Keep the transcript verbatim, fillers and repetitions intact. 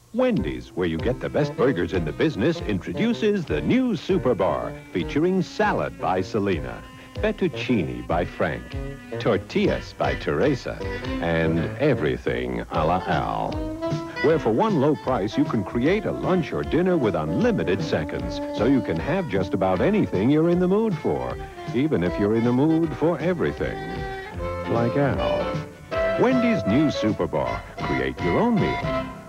Wendy's, where you get the best burgers in the business, introduces the new SuperBar, featuring salad by Selena, fettuccine by Frank, tortillas by Teresa, and everything a la Al. Where for one low price, you can create a lunch or dinner with unlimited seconds, so you can have just about anything you're in the mood for, even if you're in the mood for everything. Like Al. Wendy's new SuperBar. Create your own meal.